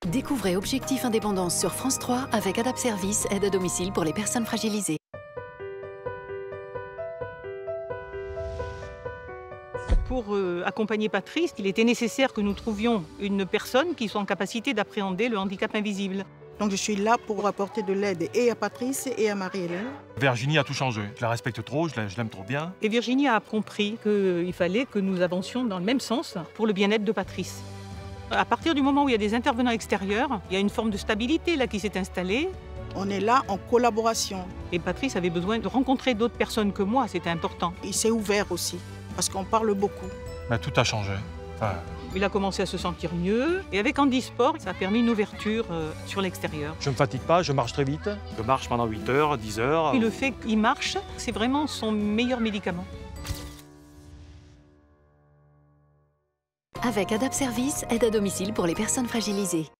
Découvrez Objectif Indépendance sur France 3 avec Adapt Service, aide à domicile pour les personnes fragilisées. Pour accompagner Patrice, il était nécessaire que nous trouvions une personne qui soit en capacité d'appréhender le handicap invisible. Donc je suis là pour apporter de l'aide et à Patrice et à Marie-Hélène. Virginie a tout changé. Je la respecte trop, je l'aime trop bien. Et Virginie a compris qu'il fallait que nous avancions dans le même sens pour le bien-être de Patrice. À partir du moment où il y a des intervenants extérieurs, il y a une forme de stabilité là qui s'est installée. On est là en collaboration. Et Patrice avait besoin de rencontrer d'autres personnes que moi, c'était important. Il s'est ouvert aussi, parce qu'on parle beaucoup. Mais tout a changé. Il a commencé à se sentir mieux. Et avec Handisport, ça a permis une ouverture sur l'extérieur. Je ne me fatigue pas, je marche très vite. Je marche pendant 8 heures, 10 heures. Et le fait qu'il marche, c'est vraiment son meilleur médicament. Avec Adapt Service, aide à domicile pour les personnes fragilisées.